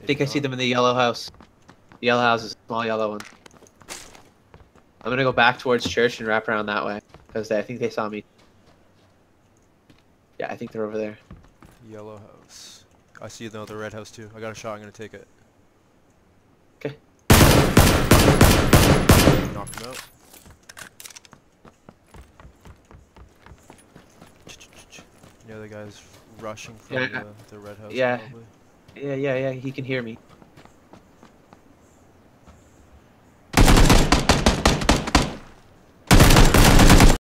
think I see them in the yellow house. The yellow house is a small yellow one. I'm gonna go back towards church and wrap around that way because I think they saw me. Yeah, I think they're over there. Yellow house. I see the red house too. I got a shot. I'm gonna take it. Okay. Knocked him out. The other guy's rushing from the red house. Yeah. Probably. Yeah. He can hear me.